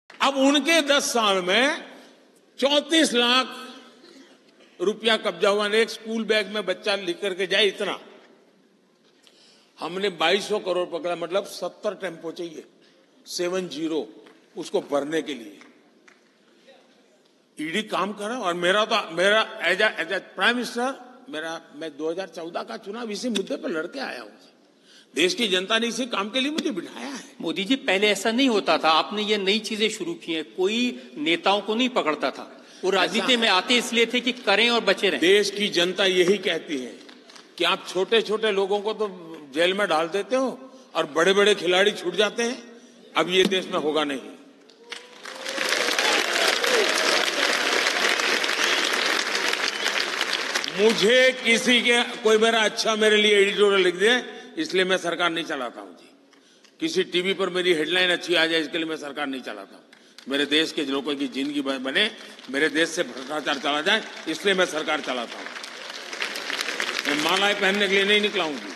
अब उनके 10 साल में 34 लाख रुपया कब्जा हुआ। एक स्कूल बैग में बच्चा लिख करके जाए इतना। हमने 2200 करोड़ पकड़ा, मतलब 70 टेम्पो चाहिए, 70 उसको भरने के लिए। ईडी काम कर रहा है। और मेरा एज ए प्राइम मिनिस्टर मैं 2014 का चुनाव इसी मुद्दे पर लड़के आया हूं। देश की जनता ने इसी काम के लिए मुझे बिठाया है। मोदी जी, पहले ऐसा नहीं होता था, आपने ये नई चीजें शुरू की हैं। कोई नेताओं को नहीं पकड़ता था, वो राजनीति में आते इसलिए थे कि करें और बचे रहें। देश की जनता यही कहती है कि आप छोटे छोटे लोगों को तो जेल में डाल देते हो और बड़े बड़े खिलाड़ी छूट जाते हैं। अब ये देश में होगा नहीं। मुझे किसी के कोई मेरा अच्छा मेरे लिए एडिटोरियल लिख दे इसलिए मैं सरकार नहीं चलाता हूं जी। किसी टीवी पर मेरी हेडलाइन अच्छी आ जाए इसके लिए मैं सरकार नहीं चलाता हूं। मेरे देश के लोगों की जिंदगी बने, मेरे देश से भ्रष्टाचार चला जाए, इसलिए मैं सरकार चलाता हूं। मैं मालाएं पहनने के लिए नहीं निकला हूं।